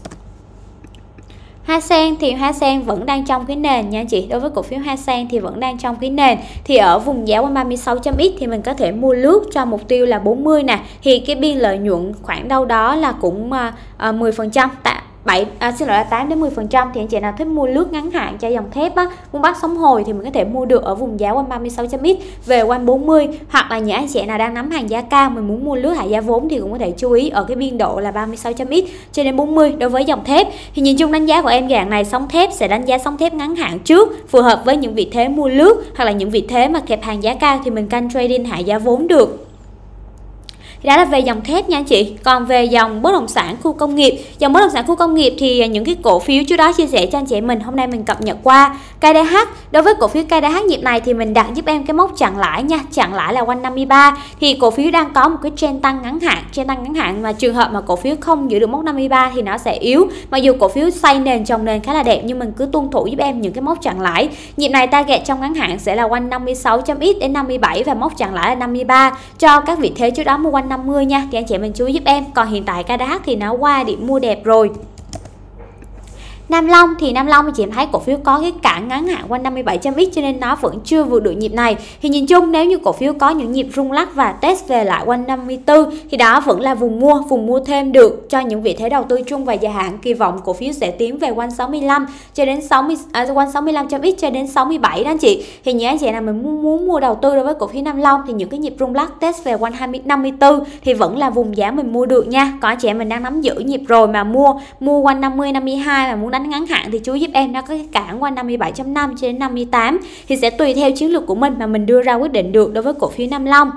Hoa Sen thì Hoa Sen vẫn đang trong cái nền nha anh chị. Đối với cổ phiếu Hoa Sen thì vẫn đang trong cái nền, thì ở vùng giá quanh 36.x thì mình có thể mua lướt cho mục tiêu là 40 nè. Thì cái biên lợi nhuận khoảng đâu đó là cũng 10%, 8 đến 10%. Thì anh chị nào thích mua lướt ngắn hạn cho dòng thép á, muốn bắt sóng hồi thì mình có thể mua được ở vùng giá quanh 36.x về quanh 40. Hoặc là những anh chị nào đang nắm hàng giá cao mình muốn mua lướt hạ giá vốn thì cũng có thể chú ý ở cái biên độ là 36.x cho đến 40 đối với dòng thép. Thì nhìn chung đánh giá của em dạng này sóng thép sẽ đánh giá sóng thép ngắn hạn trước, phù hợp với những vị thế mua lướt, hoặc là những vị thế mà kẹp hàng giá cao thì mình canh trading hạ giá vốn được. Thì đó là về dòng thép nha anh chị. Còn về dòng bất động sản khu công nghiệp, dòng bất động sản khu công nghiệp thì những cái cổ phiếu trước đó chia sẻ cho anh chị mình, hôm nay mình cập nhật qua KDH. Đối với cổ phiếu KDH nhịp này thì mình đặt giúp em cái mốc chặn lãi nha, chặn lãi là quanh 53. Thì cổ phiếu đang có một cái trend tăng ngắn hạn, mà trường hợp mà cổ phiếu không giữ được mốc 53 thì nó sẽ yếu. Mặc dù cổ phiếu xây nền trồng nền khá là đẹp, nhưng mình cứ tuân thủ giúp em những cái mốc chặn lãi. Nhịp này target trong ngắn hạn sẽ là quanh 56.x đến 57 và mốc chặn lãi là 53 cho các vị thế trước đó mua quanh 50 nha. Thì anh chị mình chú ý giúp em. Còn hiện tại KDH thì nó qua điểm mua đẹp rồi. Nam Long thì Nam Long chị em thấy cổ phiếu có cái cản ngắn hạn quanh 57.x cho nên nó vẫn chưa vượt được nhịp này. Thì nhìn chung nếu như cổ phiếu có những nhịp rung lắc và test về lại quanh 54 thì đó vẫn là vùng mua thêm được cho những vị thế đầu tư trung và dài hạn. Kỳ vọng cổ phiếu sẽ tiến về quanh 65 cho đến 65.x cho đến 67 đó anh chị. Thì những anh chị nào mình muốn mua đầu tư đối với cổ phiếu Nam Long thì những cái nhịp rung lắc test về quanh 54 thì vẫn là vùng giá mình mua được nha. Còn anh chị em mình đang nắm giữ nhịp rồi mà mua quanh 50 52 mà muốn đánh ngắn hạn thì chú giúp em nó có cái cản qua 57.5 cho đến 58 thì sẽ tùy theo chiến lược của mình mà mình đưa ra quyết định được đối với cổ phiếu Nam Long.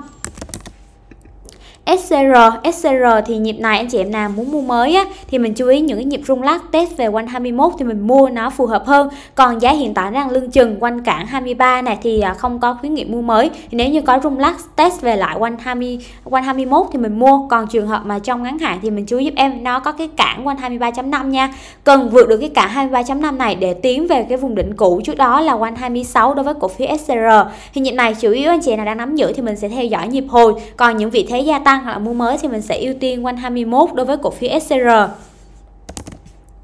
SCR thì nhịp này anh chị em nào muốn mua mới á, thì mình chú ý những cái nhịp rung lắc test về quanh 21 thì mình mua nó phù hợp hơn. Còn giá hiện tại đang lưng chừng quanh cản 23 này thì không có khuyến nghị mua mới. Thì nếu như có rung lắc test về lại quanh 21 thì mình mua. Còn trường hợp mà trong ngắn hạn thì mình chú ý giúp em nó có cái cản quanh 23.5 nha. Cần vượt được cái cản 23.5 này để tiến về cái vùng đỉnh cũ trước đó là quanh 26 đối với cổ phiếu SCR. Thì nhịp này chủ yếu anh chị nào đang nắm giữ thì mình sẽ theo dõi nhịp hồi. Còn những vị thế gia tăng hoặc là mua mới thì mình sẽ ưu tiên quanh 21 đối với cổ phiếu SCR.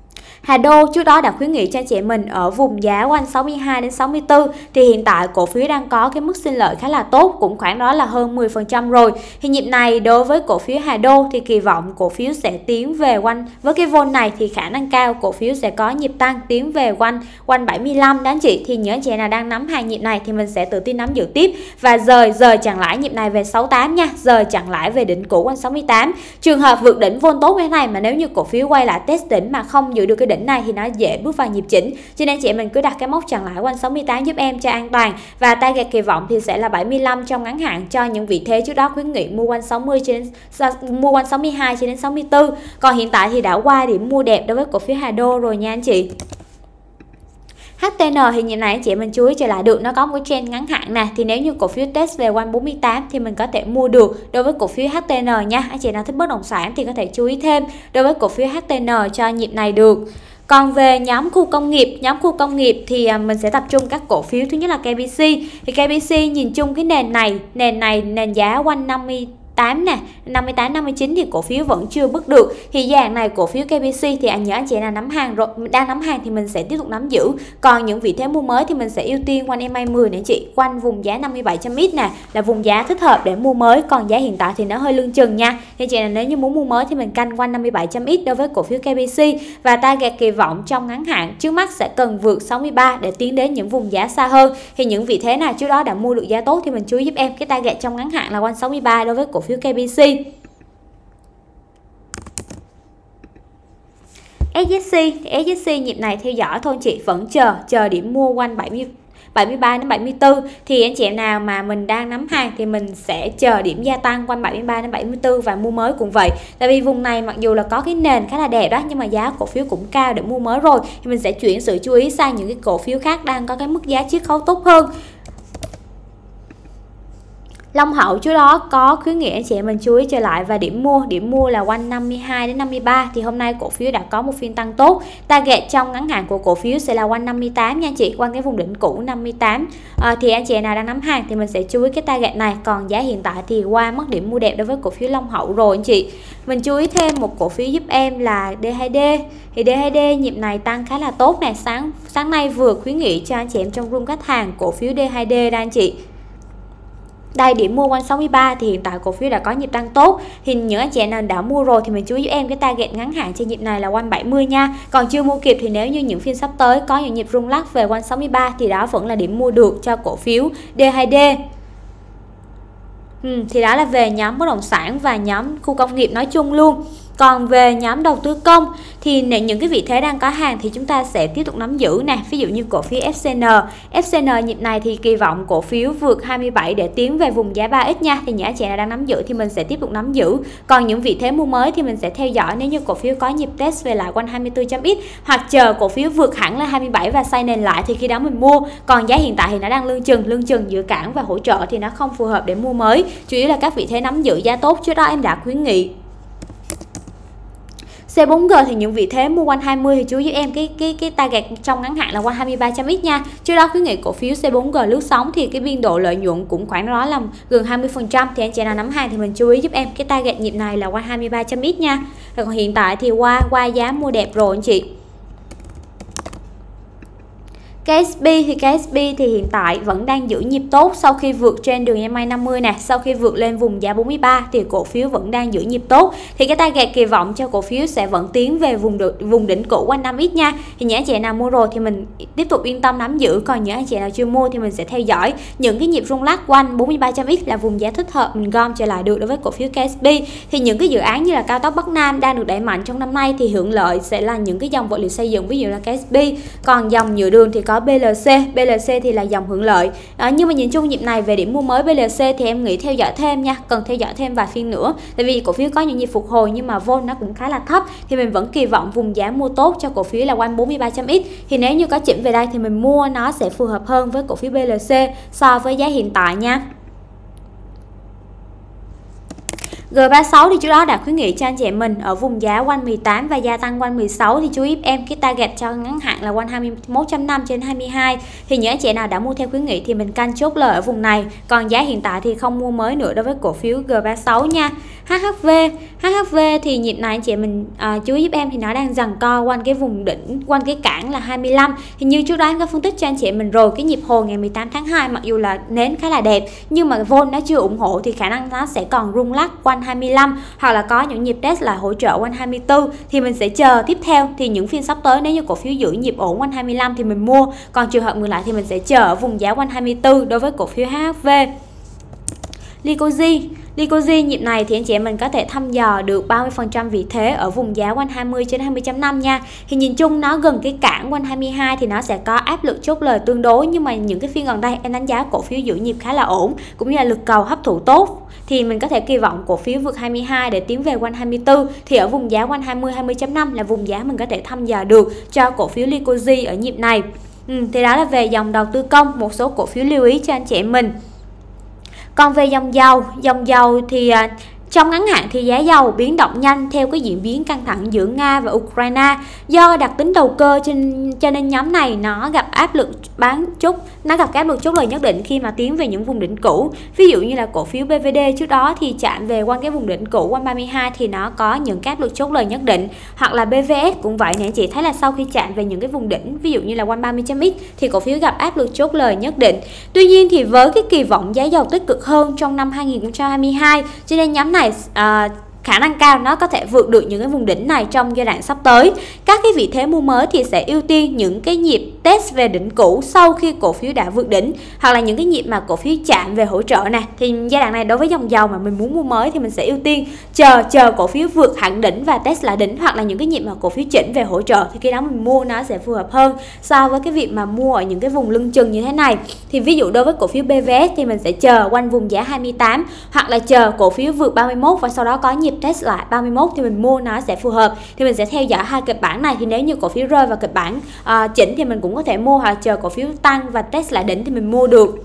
Hà Đô trước đó đã khuyến nghị cho anh chị mình ở vùng giá quanh 62 đến 64, thì hiện tại cổ phiếu đang có cái mức sinh lợi khá là tốt, cũng khoảng đó là hơn 10% rồi. Thì nhịp này đối với cổ phiếu Hà Đô thì kỳ vọng cổ phiếu sẽ tiến về quanh, với cái vol này thì khả năng cao cổ phiếu sẽ có nhịp tăng tiến về quanh 75 đó anh chị. Thì nhớ anh chị nào đang nắm hàng nhịp này thì mình sẽ tự tin nắm giữ tiếp và rời chặn lãi nhịp này về 68 nha, rời chặn lãi về đỉnh cũ quanh 68. Trường hợp vượt đỉnh vol tốt như thế này mà nếu như cổ phiếu quay lại test đỉnh mà không giữ được cái đỉnh này thì nó dễ bước vào nhịp chỉnh, cho nên chị mình cứ đặt cái mốc chặn lãi quanh 68 giúp em cho an toàn, và target kỳ vọng thì sẽ là 75 trong ngắn hạn cho những vị thế trước đó khuyến nghị mua quanh 60 cho đến mua quanh 62 cho đến 64. Còn hiện tại thì đã qua điểm mua đẹp đối với cổ phiếu Hà Đô rồi nha anh chị. HTN thì nhịp này anh chị mình chú ý trở lại được, nó có một cái trend ngắn hạn nè, thì nếu như cổ phiếu test về quanh 48 thì mình có thể mua được đối với cổ phiếu HTN nha. Anh chị nào thích bất động sản thì có thể chú ý thêm đối với cổ phiếu HTN cho nhịp này được. Còn về nhóm khu công nghiệp thì mình sẽ tập trung các cổ phiếu. Thứ nhất là KBC. Thì KBC nhìn chung cái nền giá quanh 58 nè, 58 59 thì cổ phiếu vẫn chưa bước được. Thì dạng này cổ phiếu KBC thì nhớ anh chị là nắm hàng rồi, đang nắm hàng thì mình sẽ tiếp tục nắm giữ. Còn những vị thế mua mới thì mình sẽ ưu tiên quanh MA10 nè chị, quanh vùng giá 57.x nè là vùng giá thích hợp để mua mới. Còn giá hiện tại thì nó hơi lưng chừng nha. Thì chị là nếu như muốn mua mới thì mình canh quanh 57.x đối với cổ phiếu KBC, và target kỳ vọng trong ngắn hạn trước mắt sẽ cần vượt 63 để tiến đến những vùng giá xa hơn. Thì những vị thế nào trước đó đã mua được giá tốt thì mình chú ý giúp em cái target trong ngắn hạn là quanh 63 đối với cổ phiếu KBC. SZC nhịp này theo dõi thôi chị, vẫn chờ điểm mua quanh 73 đến 74. Thì anh chị em nào mà mình đang nắm hàng thì mình sẽ chờ điểm gia tăng quanh 73 đến 74 và mua mới cũng vậy. Tại vì vùng này mặc dù là có cái nền khá là đẹp đó, nhưng mà giá cổ phiếu cũng cao để mua mới rồi, thì mình sẽ chuyển sự chú ý sang những cái cổ phiếu khác đang có cái mức giá chiết khấu tốt hơn. Long Hậu trước đó có khuyến nghị anh chị em mình chú ý trở lại, và điểm mua là quanh 52 đến 53. Thì hôm nay cổ phiếu đã có một phiên tăng tốt. Target trong ngắn hạn của cổ phiếu sẽ là quanh 58 nha anh chị, quanh cái vùng đỉnh cũ 58. Thì anh chị nào đang nắm hàng thì mình sẽ chú ý cái target này. Còn giá hiện tại thì qua mất điểm mua đẹp đối với cổ phiếu Long Hậu rồi anh chị. Mình chú ý thêm một cổ phiếu giúp em là D2D. Thì D2D nhịp này tăng khá là tốt nè, sáng nay vừa khuyến nghị cho anh chị em trong room khách hàng cổ phiếu D2D đây anh chị. Đây, điểm mua quanh 63 thì hiện tại cổ phiếu đã có nhịp tăng tốt. Thì những anh chị nào đã mua rồi thì mình chú ý giúp em cái target ngắn hạn trên nhịp này là quanh 70 nha. Còn chưa mua kịp thì nếu như những phiên sắp tới có những nhịp rung lắc về quanh 63 thì đó vẫn là điểm mua được cho cổ phiếu D2D. Thì đó là về nhóm bất động sản và nhóm khu công nghiệp nói chung luôn. Còn về nhóm đầu tư công thì những cái vị thế đang có hàng thì chúng ta sẽ tiếp tục nắm giữ nè. Ví dụ như cổ phiếu FCN nhịp này thì kỳ vọng cổ phiếu vượt 27 để tiến về vùng giá 3x nha. Thì những anh chị nào đang nắm giữ thì mình sẽ tiếp tục nắm giữ. Còn những vị thế mua mới thì mình sẽ theo dõi nếu như cổ phiếu có nhịp test về lại quanh 24.x, hoặc chờ cổ phiếu vượt hẳn là 27 và xây nền lại thì khi đó mình mua. Còn giá hiện tại thì nó đang lưng chừng giữa cản và hỗ trợ thì nó không phù hợp để mua mới. Chủ yếu là các vị thế nắm giữ giá tốt trước đó em đã khuyến nghị. C4G thì những vị thế mua quanh 20 thì chú ý em cái target trong ngắn hạn là quanh 23.x nha. Trước đó khuyến nghị cổ phiếu C4G lướt sóng thì cái biên độ lợi nhuận cũng khoảng đó là gần 20%, thì anh chị nào nắm hàng thì mình chú ý giúp em cái target nhịp này là quanh 23.x nha. Rồi còn hiện tại thì qua giá mua đẹp rồi anh chị. KSB thì hiện tại vẫn đang giữ nhịp tốt sau khi vượt trên đường EMA 50 nè, sau khi vượt lên vùng giá 43 thì cổ phiếu vẫn đang giữ nhịp tốt. Thì cái target kỳ vọng cho cổ phiếu sẽ vẫn tiến về vùng đỉnh cũ quanh 5x nha. Thì những anh chị nào mua rồi thì mình tiếp tục yên tâm nắm giữ, còn những anh chị nào chưa mua thì mình sẽ theo dõi những cái nhịp rung lắc quanh 43.x là vùng giá thích hợp mình gom trở lại được đối với cổ phiếu KSB. Thì những cái dự án như là cao tốc Bắc Nam đang được đẩy mạnh trong năm nay thì hưởng lợi sẽ là những cái dòng vật liệu xây dựng, ví dụ là KSB. Còn dòng nhựa đường thì có BLC thì là dòng hưởng lợi. Nhưng mà nhìn chung nhịp này về điểm mua mới BLC thì em nghĩ theo dõi thêm nha, cần theo dõi thêm vài phiên nữa. Tại vì cổ phiếu có những nhịp phục hồi nhưng mà vol nó cũng khá là thấp, thì mình vẫn kỳ vọng vùng giá mua tốt cho cổ phiếu là quanh 43.x. Thì nếu như có chỉnh về đây thì mình mua nó sẽ phù hợp hơn với cổ phiếu BLC so với giá hiện tại nha. G36 thì trước đó đã khuyến nghị cho anh chị em mình ở vùng giá quanh 18 và gia tăng quanh 16 thì chú ý em cái target cho ngắn hạn là quanh 21.5 trên 22. Thì những anh chị nào đã mua theo khuyến nghị thì mình canh chốt lời ở vùng này. Còn giá hiện tại thì không mua mới nữa đối với cổ phiếu G36 nha. HHV thì nhịp này anh chị mình chú ý giúp em thì nó đang giằng co quanh cái vùng đỉnh, quanh cái cản là 25. Thì như trước đó em có phân tích cho anh chị mình rồi, cái nhịp hồi ngày 18 tháng 2 mặc dù là nến khá là đẹp nhưng mà vol nó chưa ủng hộ thì khả năng nó sẽ còn rung lắc quanh 25 hoặc là có những nhịp test là hỗ trợ quanh 24 thì mình sẽ chờ tiếp theo. Thì những phiên sắp tới nếu như cổ phiếu giữ nhịp ổn quanh 25 thì mình mua, còn trường hợp ngược lại thì mình sẽ chờ ở vùng giá quanh 24 đối với cổ phiếu HHV. Lycosi nhịp này thì anh chị em mình có thể thăm dò được 30% vị thế ở vùng giá quanh 20 trên 20.5 nha. Thì nhìn chung nó gần cái cản quanh 22 thì nó sẽ có áp lực chốt lời tương đối, nhưng mà những cái phiên gần đây em đánh giá cổ phiếu giữ nhịp khá là ổn cũng như là lực cầu hấp thụ tốt thì mình có thể kỳ vọng cổ phiếu vượt 22 để tiến về quanh 24. Thì ở vùng giá quanh 20-20.5 là vùng giá mình có thể thăm dò được cho cổ phiếu Lycosi ở nhịp này. Thì đó là về dòng đầu tư công, một số cổ phiếu lưu ý cho anh chị em mình. Còn về dòng dầu thì trong ngắn hạn thì giá dầu biến động nhanh theo cái diễn biến căng thẳng giữa Nga và Ukraine. Do đặc tính đầu cơ cho nên nhóm này nó gặp áp lực chốt lời nhất định khi mà tiến về những vùng đỉnh cũ. Ví dụ như là cổ phiếu BVD trước đó thì chạm về quanh cái vùng đỉnh cũ quanh 32 thì nó có những cái áp lực chốt lời nhất định. Hoặc là BVS cũng vậy nè, chị thấy là sau khi chạm về những cái vùng đỉnh ví dụ như là quanh 30.x thì cổ phiếu gặp áp lực chốt lời nhất định. Tuy nhiên thì với cái kỳ vọng giá dầu tích cực hơn trong năm 2022 cho nên nhóm này khả năng cao nó có thể vượt được những cái vùng đỉnh này trong giai đoạn sắp tới. Các cái vị thế mua mới thì sẽ ưu tiên những cái nhịp test về đỉnh cũ sau khi cổ phiếu đã vượt đỉnh, hoặc là những cái nhịp mà cổ phiếu chạm về hỗ trợ này. Thì giai đoạn này đối với dòng dầu mà mình muốn mua mới thì mình sẽ ưu tiên chờ cổ phiếu vượt hẳn đỉnh và test lại đỉnh, hoặc là những cái nhịp mà cổ phiếu chỉnh về hỗ trợ thì khi đó mình mua nó sẽ phù hợp hơn so với cái việc mà mua ở những cái vùng lưng chừng như thế này. Thì ví dụ đối với cổ phiếu BVS thì mình sẽ chờ quanh vùng giá 28 hoặc là chờ cổ phiếu vượt 31 và sau đó có nhịp test lại 31 thì mình mua nó sẽ phù hợp. Thì mình sẽ theo dõi hai kịch bản này, thì nếu như cổ phiếu rơi vào kịch bản chỉnh thì mình cũng có thể mua, hoặc chờ cổ phiếu tăng và test lại đỉnh thì mình mua được.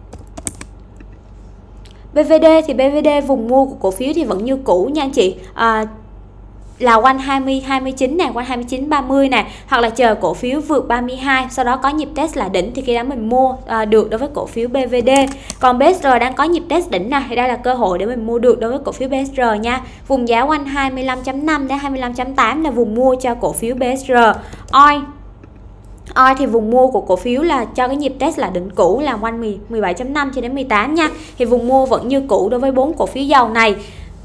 BVD thì BVD vùng mua của cổ phiếu thì vẫn như cũ nha anh chị, là quanh 20-29 nè, quanh 29-30 nè, hoặc là chờ cổ phiếu vượt 32 sau đó có nhịp test là đỉnh thì khi đó mình mua được đối với cổ phiếu BVD. Còn BSR đang có nhịp test đỉnh này thì đây là cơ hội để mình mua được đối với cổ phiếu BSR nha. Vùng giá quanh 25.5 đến 25.8 là vùng mua cho cổ phiếu BSR. OI thì vùng mua của cổ phiếu là cho cái nhịp test là đỉnh cũ là quanh 17.5 cho đến 18 nha. Thì vùng mua vẫn như cũ đối với 4 cổ phiếu dầu này.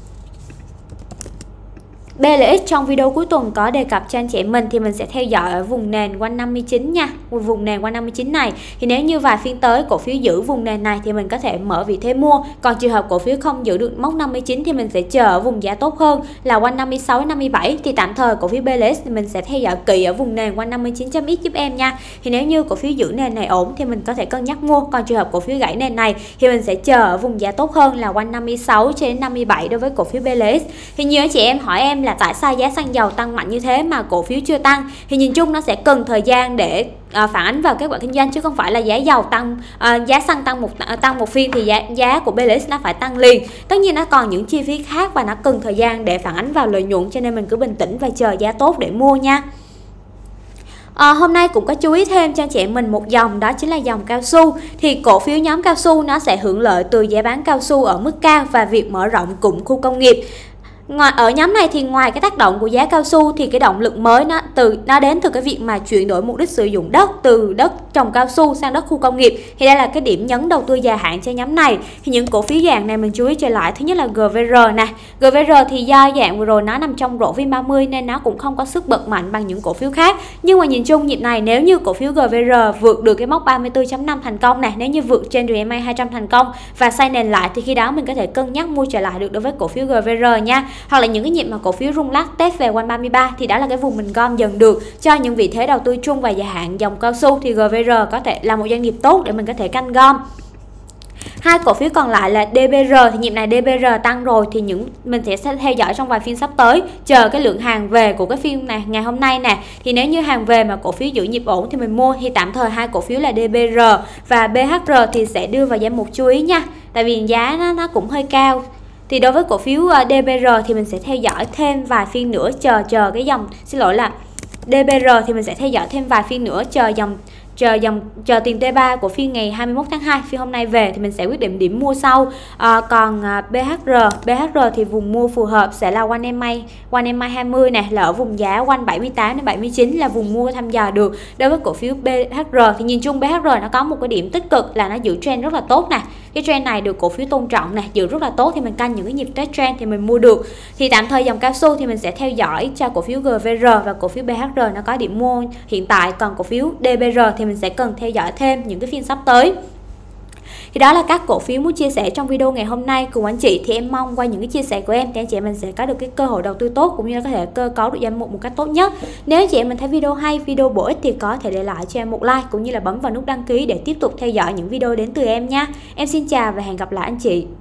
BLX trong video cuối tuần có đề cập cho anh chị em mình thì mình sẽ theo dõi ở vùng nền quanh 59 nha. Vùng nền quanh 59 này thì nếu như vài phiên tới cổ phiếu giữ vùng nền này thì mình có thể mở vị thế mua. Còn trường hợp cổ phiếu không giữ được mốc 59 thì mình sẽ chờ ở vùng giá tốt hơn là quanh 56 đến 57. Thì tạm thời cổ phiếu BLX thì mình sẽ theo dõi kỹ ở vùng nền quanh 59.x giúp em nha. Thì nếu như cổ phiếu giữ nền này ổn thì mình có thể cân nhắc mua. Còn trường hợp cổ phiếu gãy nền này thì mình sẽ chờ ở vùng giá tốt hơn là quanh 56 cho đến 57 đối với cổ phiếu BLX. Thì nhiều anh chị em hỏi em là tại sao giá xăng dầu tăng mạnh như thế mà cổ phiếu chưa tăng, thì nhìn chung nó sẽ cần thời gian để phản ánh vào kết quả kinh doanh, chứ không phải là giá dầu tăng, giá xăng tăng một phiên thì giá của BLX nó phải tăng liền. Tất nhiên nó còn những chi phí khác và nó cần thời gian để phản ánh vào lợi nhuận, cho nên mình cứ bình tĩnh và chờ giá tốt để mua nha. Hôm nay cũng có chú ý thêm cho anh chị em mình một dòng, đó chính là dòng cao su. Thì cổ phiếu nhóm cao su nó sẽ hưởng lợi từ giá bán cao su ở mức cao và việc mở rộng cụm khu công nghiệp. Ở nhóm này thì ngoài cái tác động của giá cao su thì cái động lực mới nó đến từ cái việc mà chuyển đổi mục đích sử dụng đất từ đất trồng cao su sang đất khu công nghiệp. Thì đây là cái điểm nhấn đầu tư dài hạn cho nhóm này. Thì những cổ phiếu dạng này mình chú ý trở lại, thứ nhất là GVR nè. GVR thì do dạng vừa rồi nó nằm trong rổ VN30 nên nó cũng không có sức bật mạnh bằng những cổ phiếu khác. Nhưng mà nhìn chung nhịp này nếu như cổ phiếu GVR vượt được cái mốc 34.5 thành công này, nếu như vượt trên RMA 200 thành công và xây nền lại thì khi đó mình có thể cân nhắc mua trở lại được đối với cổ phiếu GVR nha. Hoặc là những cái nhịp mà cổ phiếu rung lắc test về quanh 33 thì đó là cái vùng mình gom dần được cho những vị thế đầu tư chung và dài hạn dòng cao su, thì GVR có thể là một doanh nghiệp tốt để mình có thể canh gom. Hai cổ phiếu còn lại là DBR, thì nhịp này DBR tăng rồi thì mình sẽ theo dõi trong vài phiên sắp tới, chờ cái lượng hàng về của cái phiên này ngày hôm nay nè. Thì nếu như hàng về mà cổ phiếu giữ nhịp ổn thì mình mua. Thì tạm thời hai cổ phiếu là DBR và BHR thì sẽ đưa vào danh mục chú ý nha, tại vì giá nó cũng hơi cao. Thì đối với cổ phiếu DBR thì mình sẽ theo dõi thêm vài phiên nữa, chờ cái dòng, xin lỗi là DBR thì mình sẽ theo dõi thêm vài phiên nữa, chờ tiền T3 của phiên ngày 21 tháng 2, phiên hôm nay về thì mình sẽ quyết định điểm mua sau. Còn BHR thì vùng mua phù hợp sẽ là quanh MA 20 nè, là ở vùng giá quanh 78 đến 79 là vùng mua tham dò được. Đối với cổ phiếu BHR thì nhìn chung BHR nó có một cái điểm tích cực là nó giữ trend rất là tốt nè. Cái trend này được cổ phiếu tôn trọng nè, giữ rất là tốt thì mình canh những cái nhịp test trend thì mình mua được. Thì tạm thời dòng cao su thì mình sẽ theo dõi cho cổ phiếu GVR và cổ phiếu BHR nó có điểm mua hiện tại, còn cổ phiếu DBR thì mình sẽ cần theo dõi thêm những cái phiên sắp tới. Thì đó là các cổ phiếu muốn chia sẻ trong video ngày hôm nay cùng anh chị. Thì em mong qua những cái chia sẻ của em thì anh chị em mình sẽ có được cái cơ hội đầu tư tốt, cũng như là có thể cơ cấu được danh mục một cách tốt nhất. Nếu chị em mình thấy video hay, video bổ ích thì có thể để lại cho em một like, cũng như là bấm vào nút đăng ký để tiếp tục theo dõi những video đến từ em nha. Em xin chào và hẹn gặp lại anh chị.